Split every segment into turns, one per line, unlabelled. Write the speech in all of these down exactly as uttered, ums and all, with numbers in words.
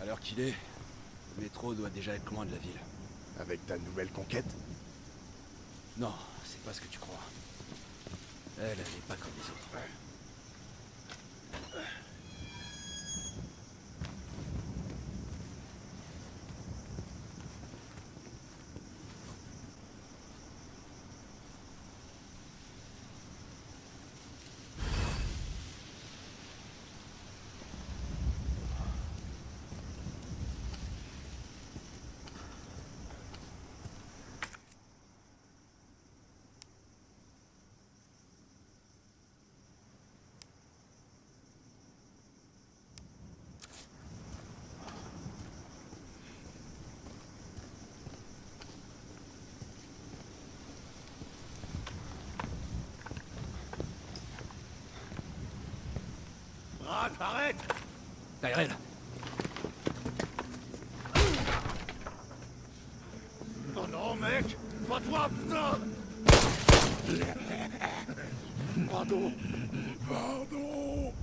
À l'heure qu'il est, le métro doit déjà être loin de la ville.
Avec ta nouvelle conquête?
Non, c'est pas ce que tu crois. Elle, elle n'est pas comme les autres.
Brad, arrête!
Tyrell!
Oh non, mec! Pas toi, putain!
Pardon. Pardon.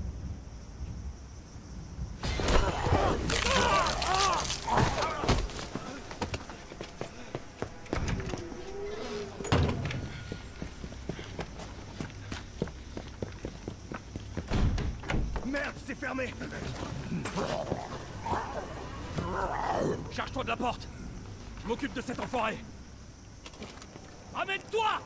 Merde, c'est fermé! Charge-toi de la porte! Je m'occupe de cet enfoiré! Amène-toi!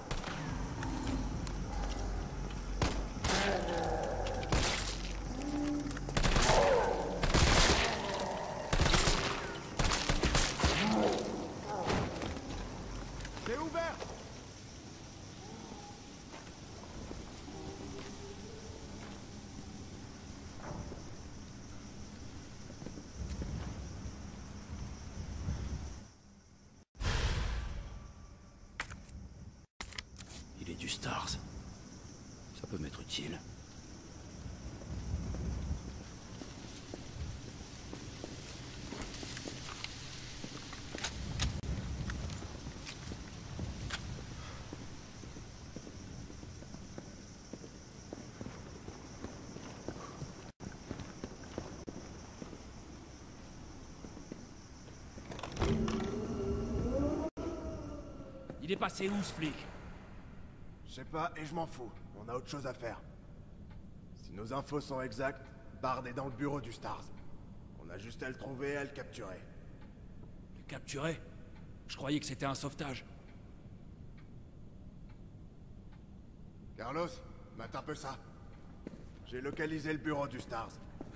C'est ouvert!
Il est du Stars. Ça peut m'être utile.
Il est passé où, ce flic?
Je sais pas et je m'en fous. On a autre chose à faire. Si nos infos sont exactes, Bard est dans le bureau du Stars. On a juste à le trouver et à le capturer.
Le capturer? Je croyais que c'était un sauvetage.
Carlos, mate un peu ça. J'ai localisé le bureau du Stars.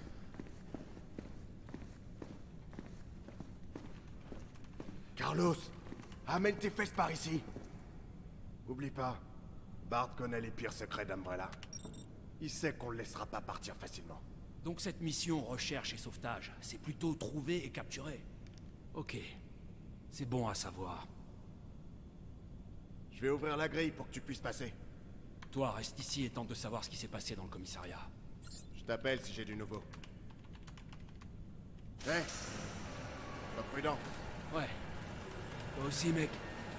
Carlos, amène tes fesses par ici. Oublie pas, Bard connaît les pires secrets d'Umbrella. Il sait qu'on le laissera pas partir facilement.
Donc cette mission recherche et sauvetage, c'est plutôt trouver et capturer. Ok. C'est bon à savoir.
Je vais ouvrir la grille pour que tu puisses passer.
Toi, reste ici et tente de savoir ce qui s'est passé dans le commissariat.
Je t'appelle si j'ai du nouveau. Hé hey, sois prudent.
Ouais. Toi aussi, mec.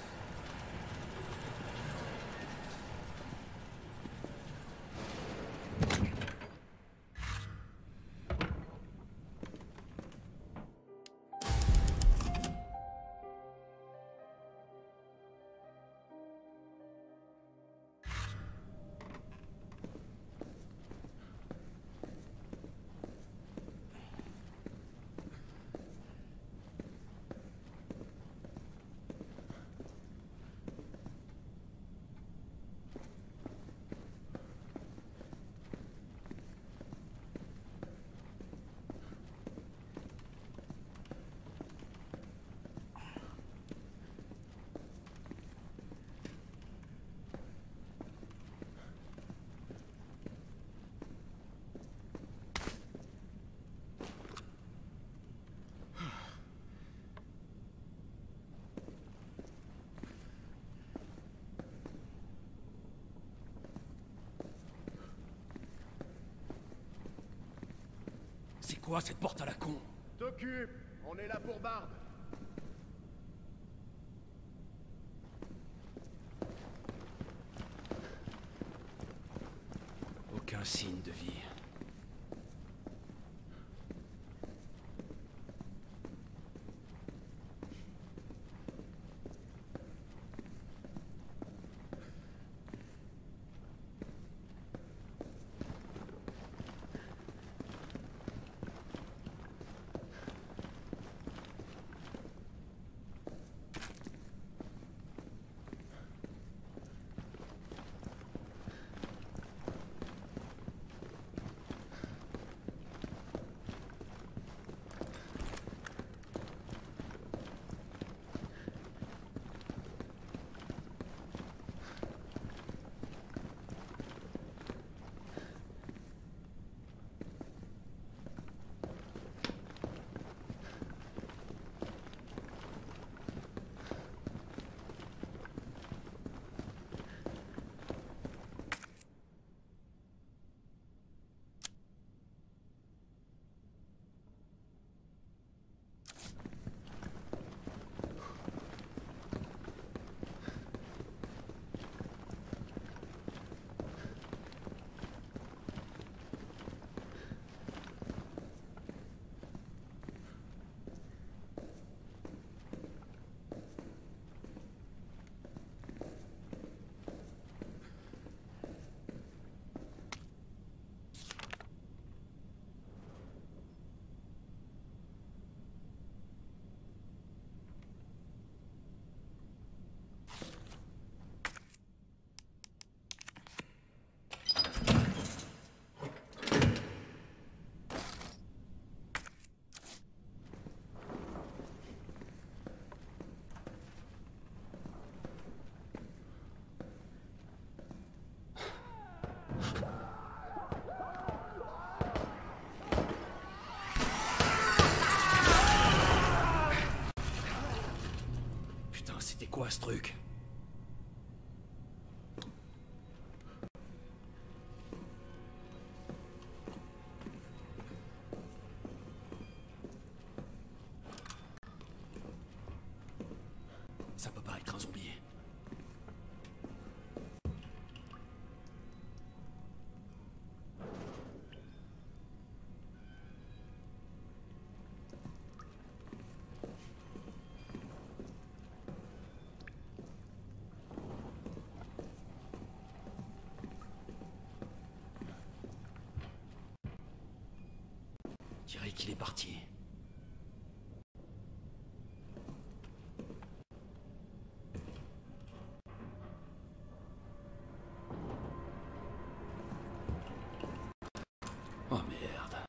C'est quoi cette porte à la con?
T'occupe, on est là pour Bard.
Aucun signe de vie. un zombie. Je dirais qu'il est parti. Oh merde.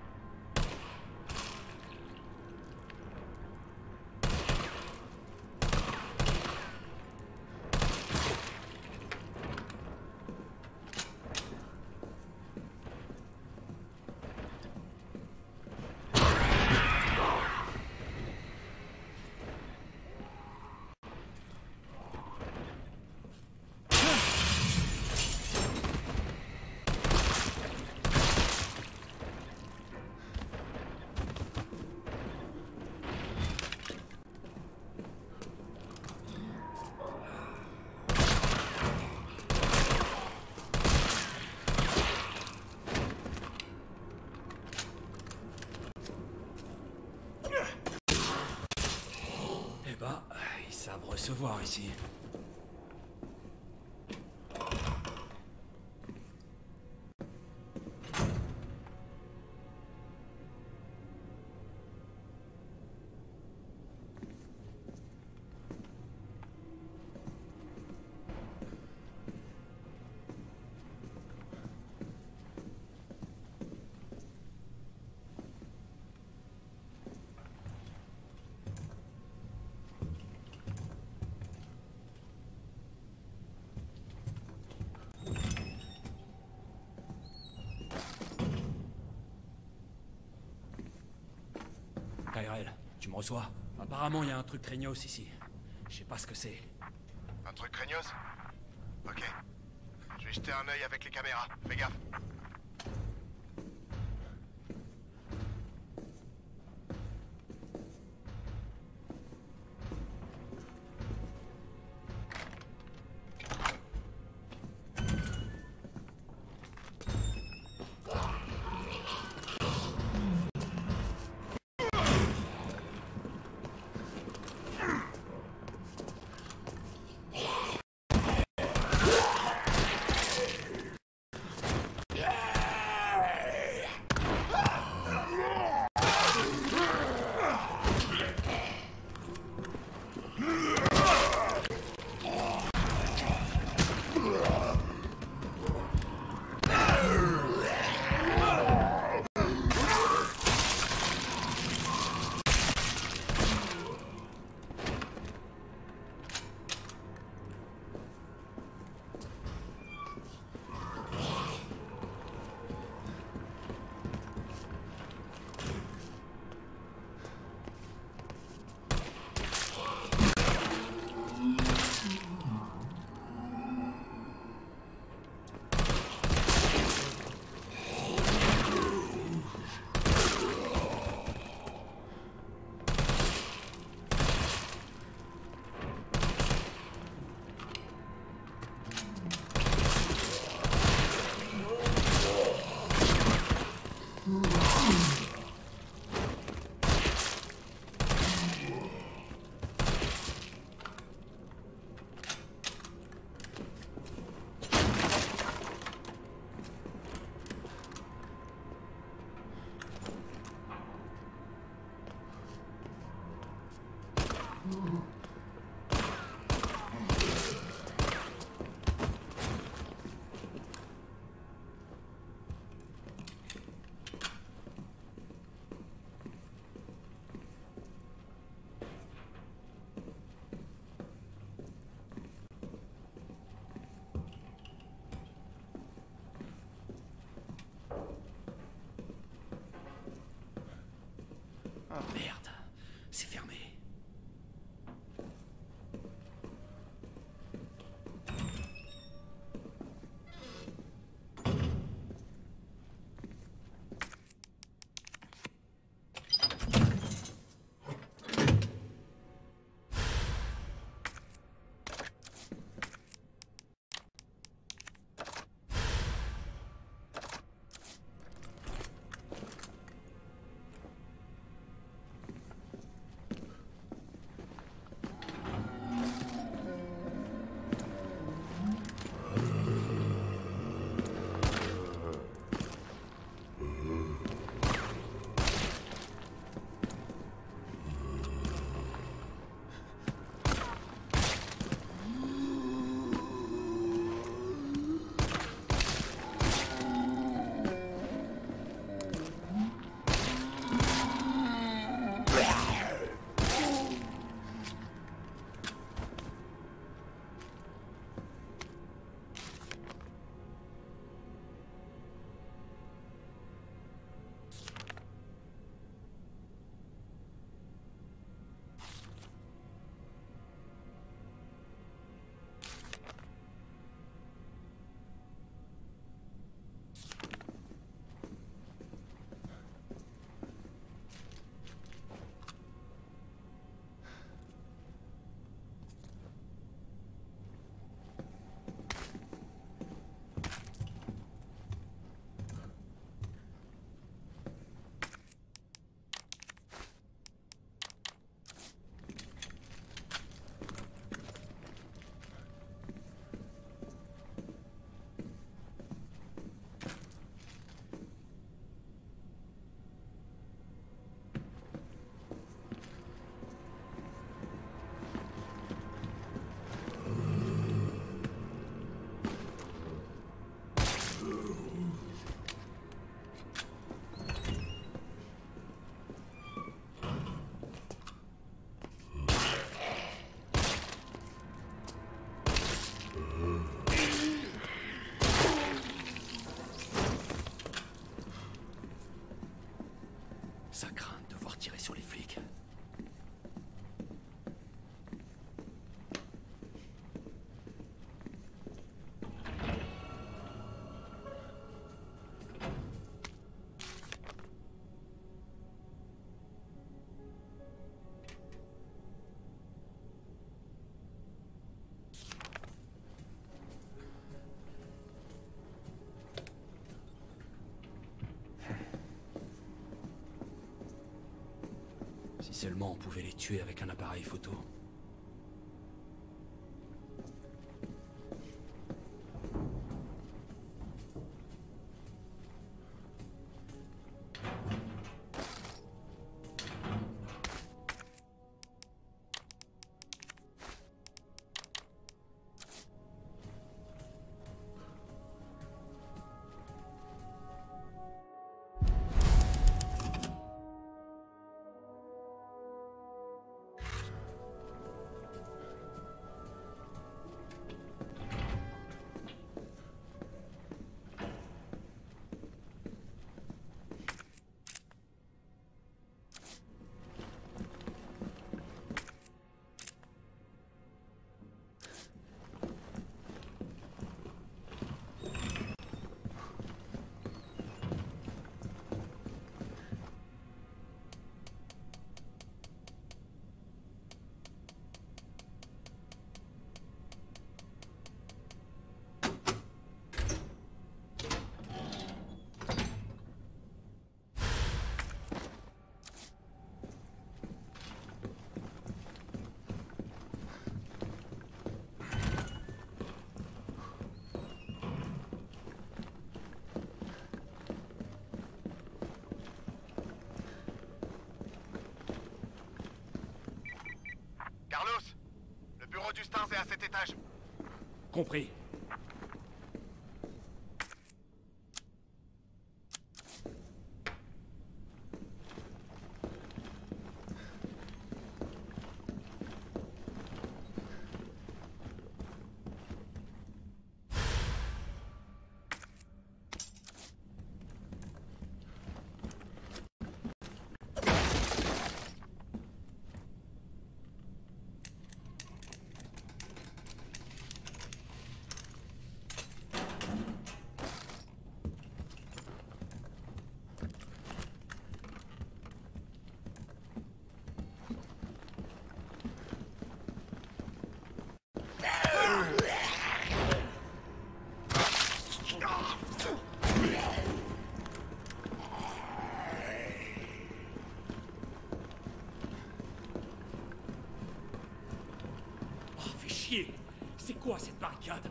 Bah, ils savent recevoir ici. Tyrell, tu me reçois? Apparemment, il y a un truc craignos ici. Je sais pas ce que c'est.
Un truc craignos? Ok. Je vais jeter un œil avec les caméras. Fais gaffe.
Oh merde, c'est fermé. commence à craindre de devoir tirer sur les flics. Si seulement on pouvait les tuer avec un appareil photo.
Carlos, le bureau du Stars est à cet étage.
Compris. C'est quoi cette barricade?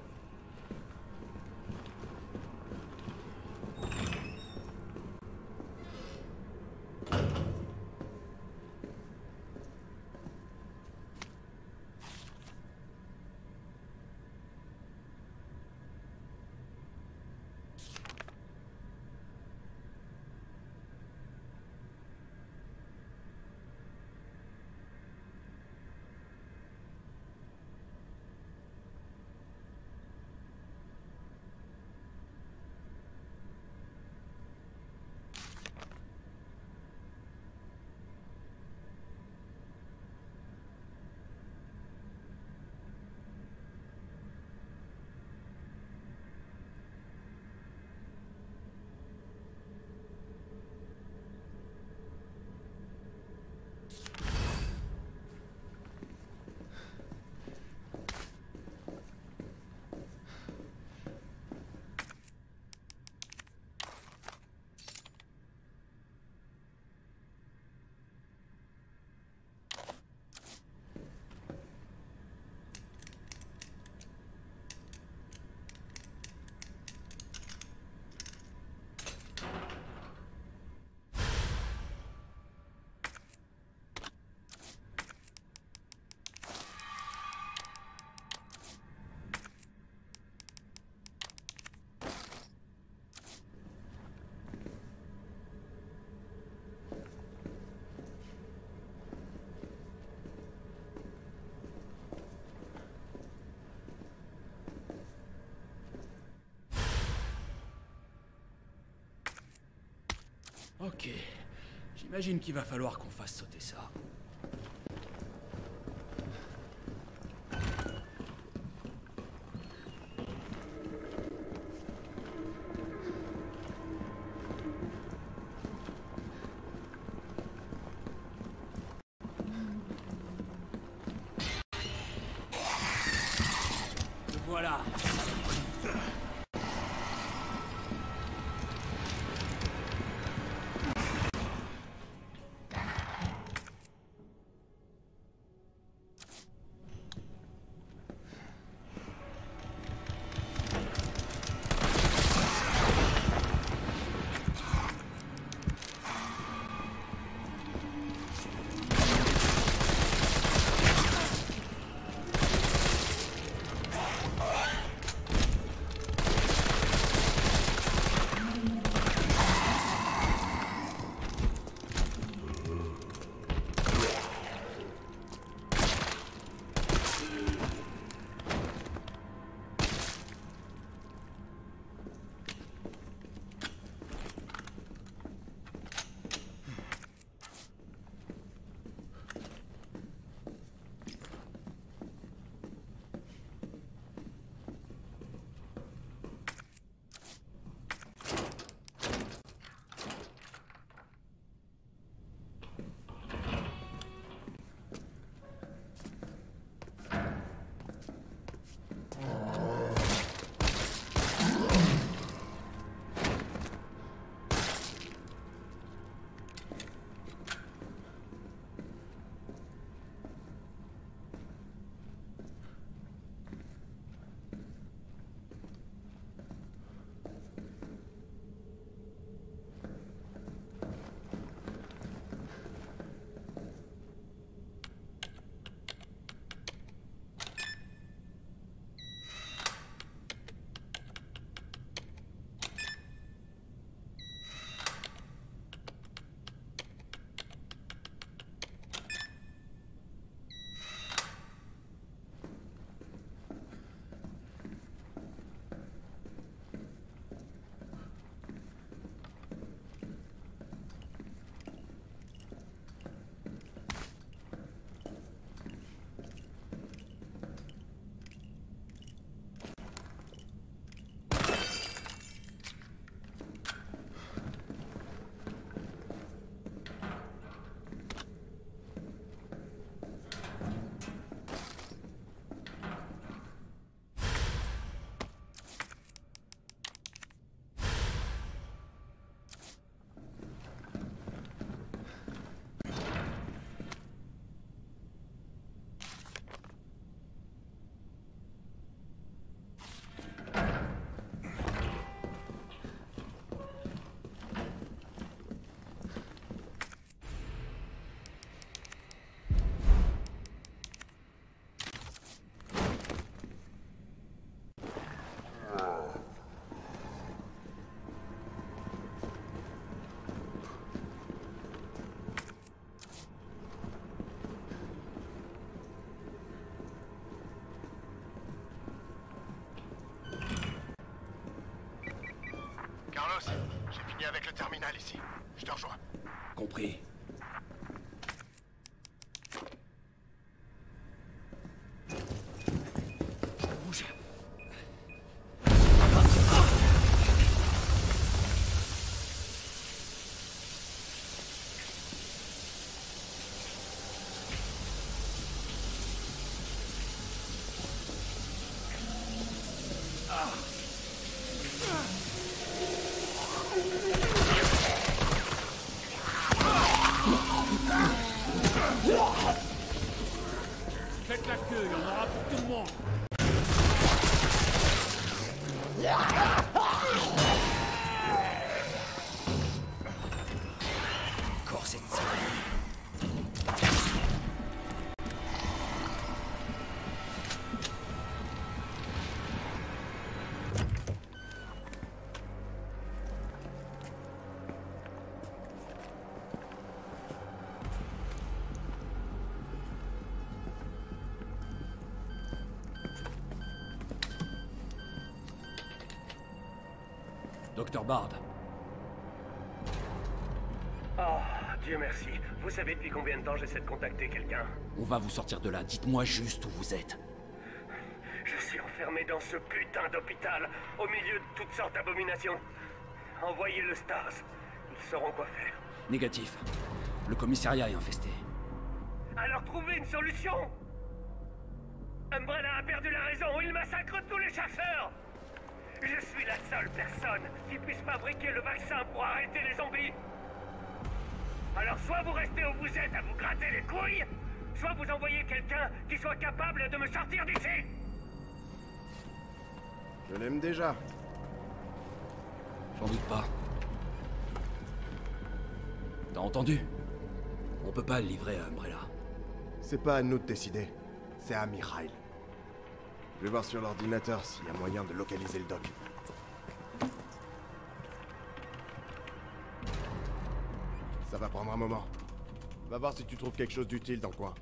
Ok, j'y J'imagine qu'il va falloir qu'on fasse sauter ça. Voilà.
Carlos, j'ai fini avec le terminal ici. Je te rejoins.
Compris. Bouge. Faites la queue, il y en aura pour tout le monde. Encore cette saloperie. Docteur Bard.
Oh, Dieu merci. Vous savez depuis combien de temps j'essaie de contacter quelqu'un?
On va vous sortir de là, dites-moi juste où vous êtes.
Je suis enfermé dans ce putain d'hôpital, au milieu de toutes sortes d'abominations. Envoyez le Stars. Ils sauront quoi faire.
Négatif. Le commissariat est infesté.
Alors trouvez une solution! Umbrella a perdu la raison, il massacre tous les chasseurs! Je suis la seule personne qui puisse fabriquer le vaccin pour arrêter les zombies! Alors soit vous restez où vous êtes à vous gratter les couilles, soit vous envoyez quelqu'un qui soit capable de me sortir d'ici!
Je l'aime déjà.
J'en doute pas. T'as entendu? On peut pas le livrer à Umbrella.
C'est pas à nous de décider. C'est à Mikhail. Je vais voir sur l'ordinateur s'il y a moyen de localiser le doc. Ça va prendre un moment. Va voir si tu trouves quelque chose d'utile dans le coin.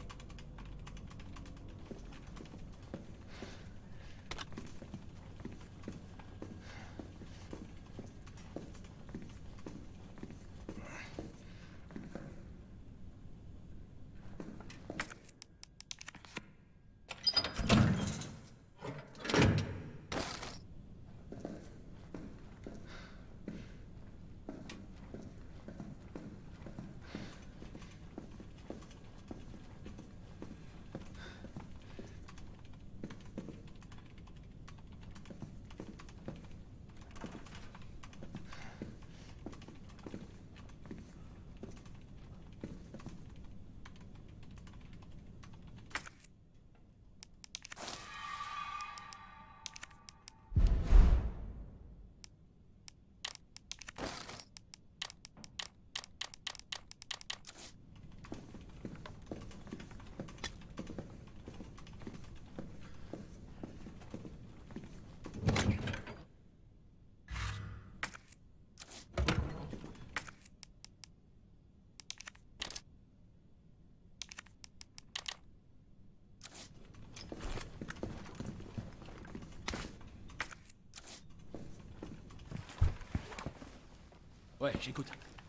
Ouais, j'écoute.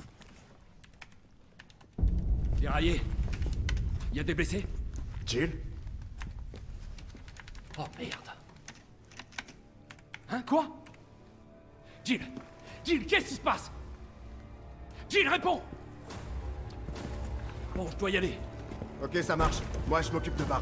Déraillé. Y a des blessés?
Jill?
Oh merde. Hein, quoi? Jill! Jill, qu'est-ce qui se passe? Jill, réponds! Bon, je dois y aller.
Ok, ça marche. Moi, je m'occupe de Bart.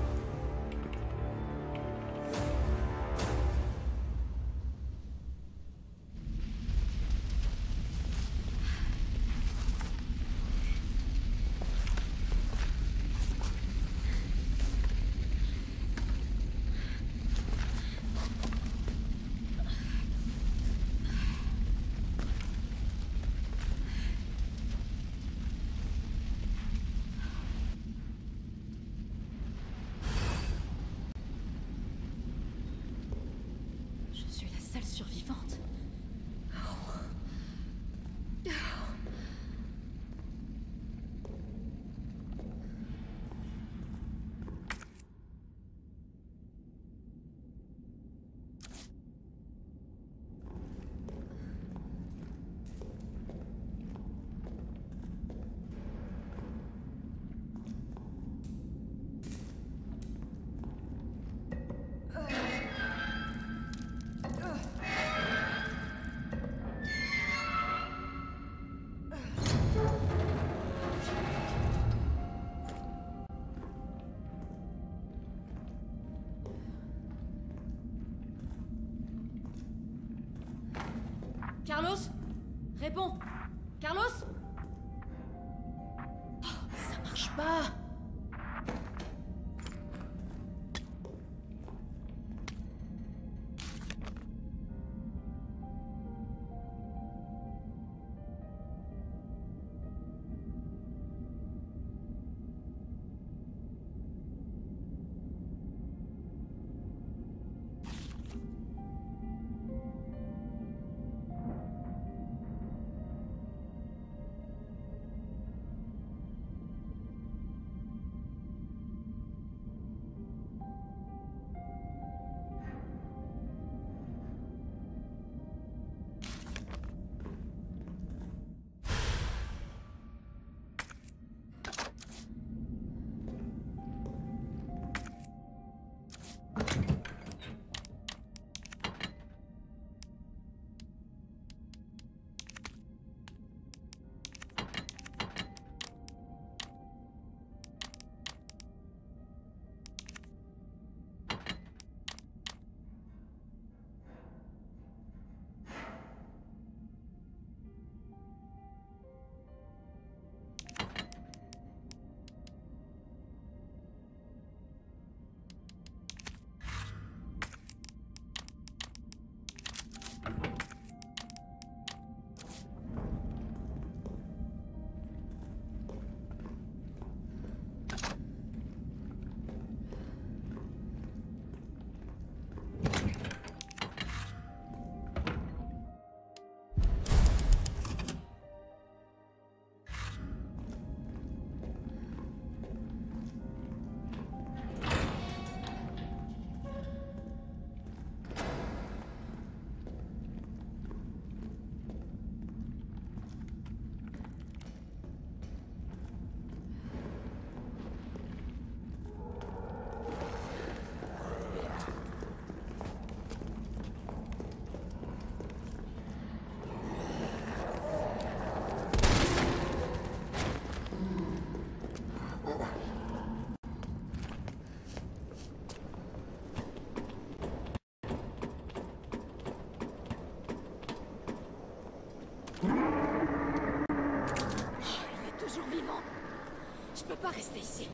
Je suis la seule survivante. Carlos? Réponds! Carlos? Oh, ça marche pas! Non! Je peux pas rester ici.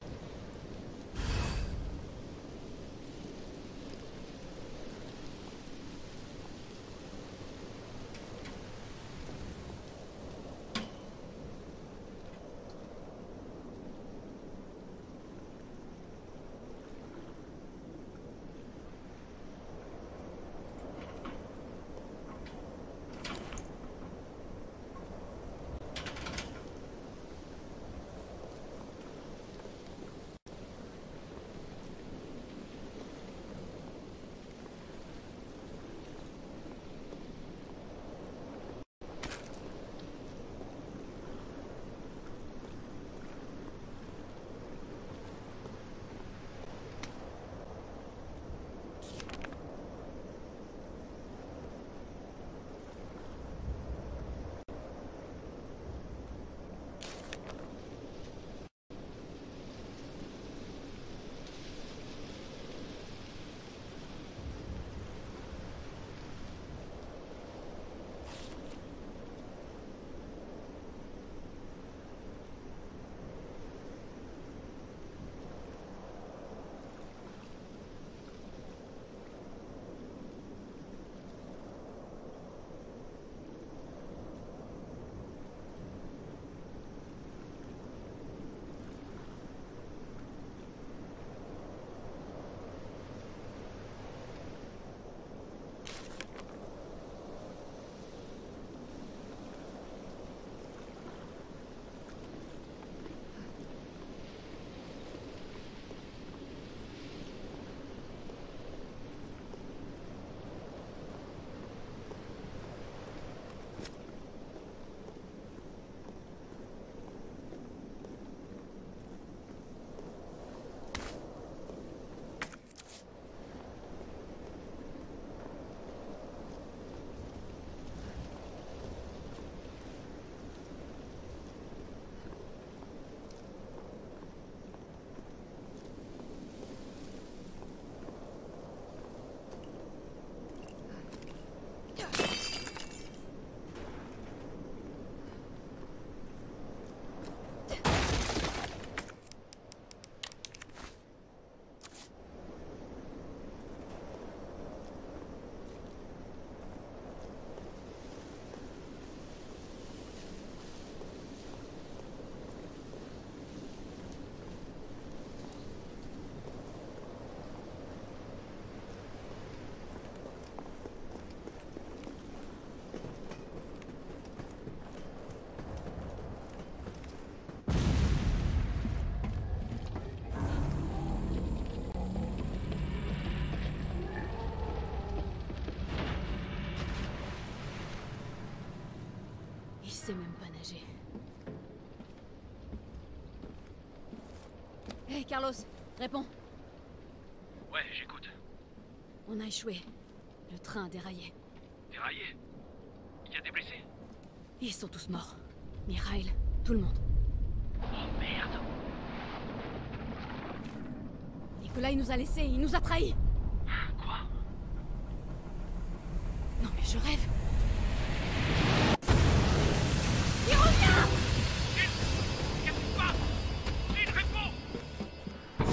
Il sait même pas nager. Hé, hey, Carlos, réponds.
Ouais, j'écoute.
On a échoué. Le train a déraillé.
Déraillé? Il y a des blessés?
Ils sont tous morts. Mikhail, tout le monde.
Oh merde!
Nicolas, il nous a laissés, il nous a trahis.
Quoi?
Non mais je rêve. Il revient!
Qu'est-ce qui se passe? Il répond!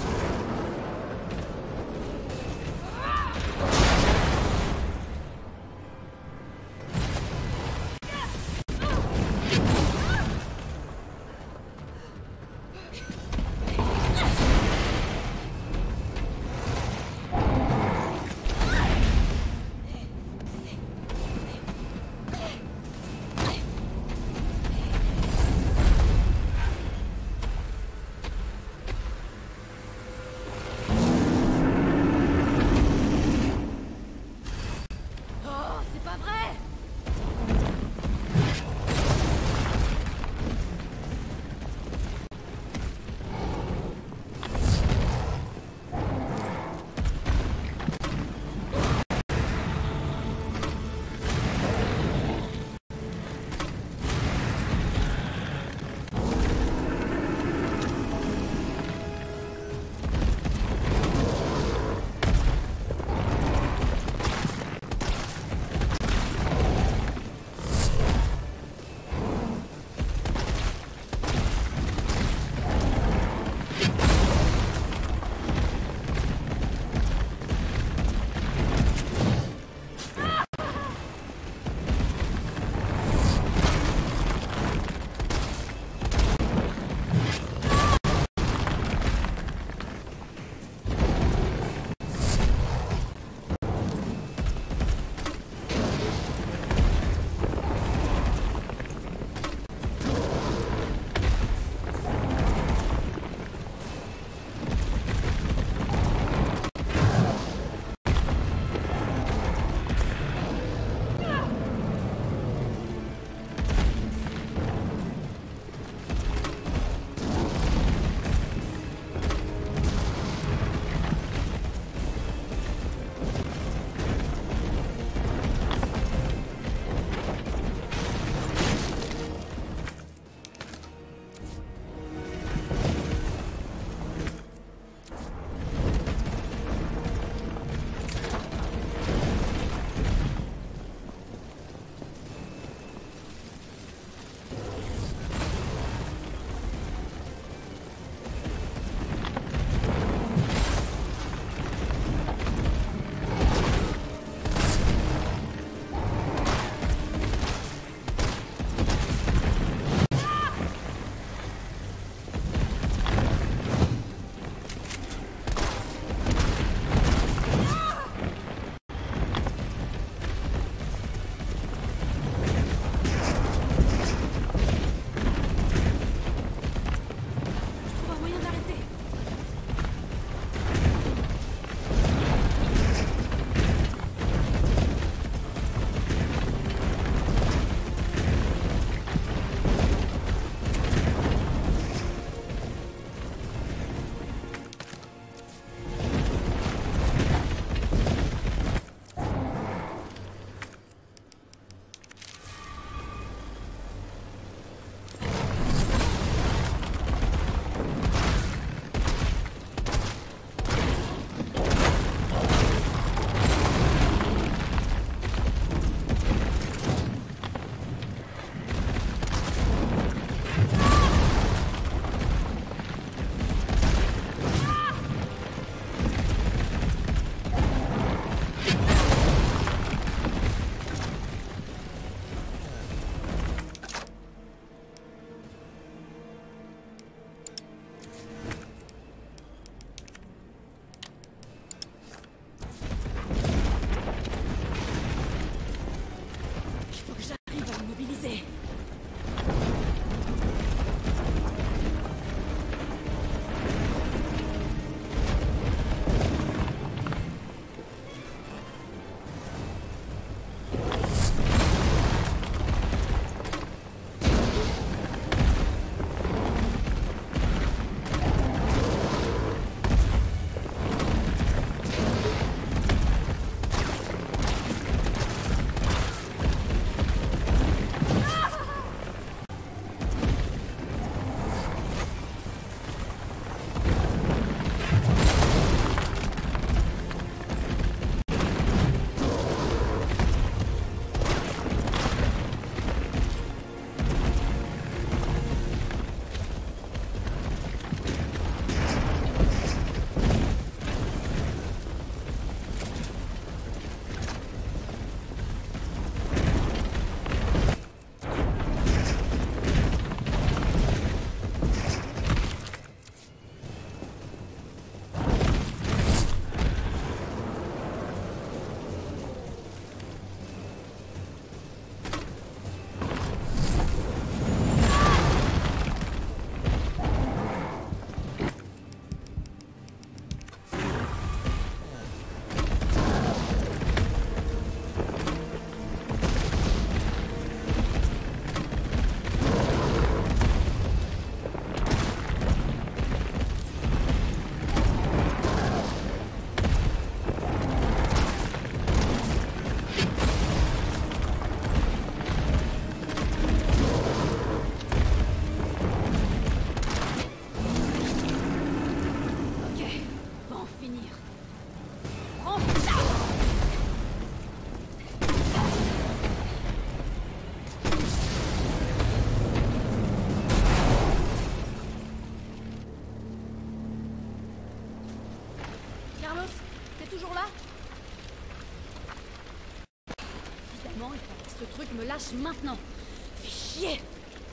lâche maintenant. Fais chier.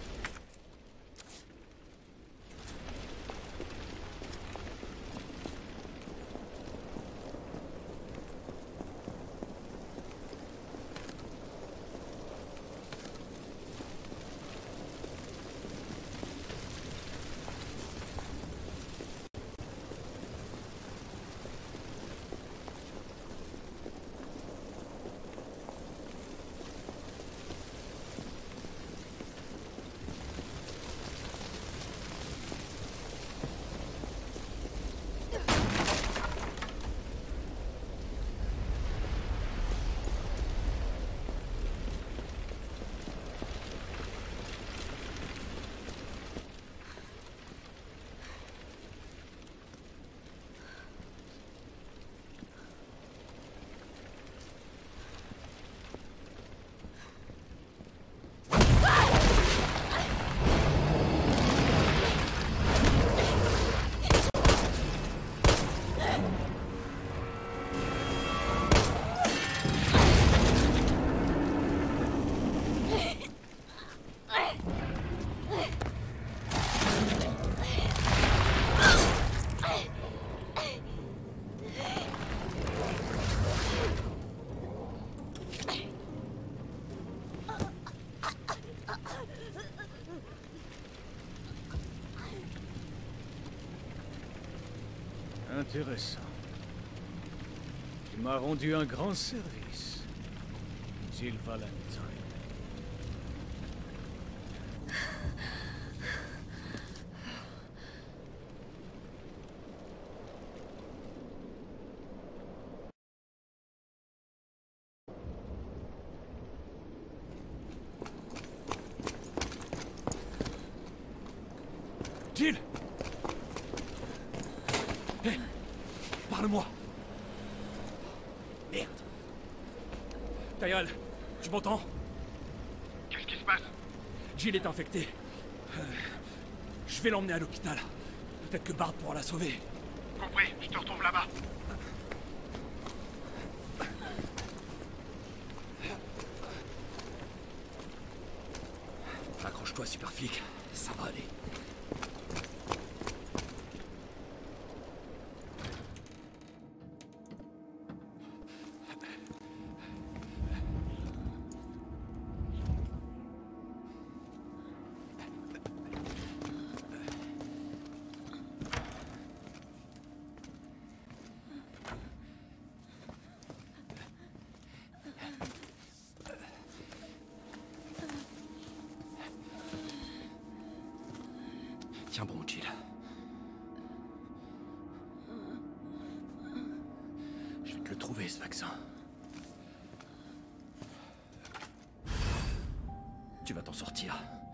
Intéressant. Tu m'as rendu un grand service, Jill Valentine.
Jill! Hé! Parle-moi! Merde! Tayal, tu m'entends?
Qu'est-ce qui se passe?
Jill est infectée. Euh, je vais l'emmener à l'hôpital. Peut-être que Bard pourra la sauver.
Compris, je te retrouve là-bas.
Accroche-toi, super flic. Ça va aller. Tiens bon, Jill. Je vais te le trouver, ce vaccin. Tu vas t'en sortir.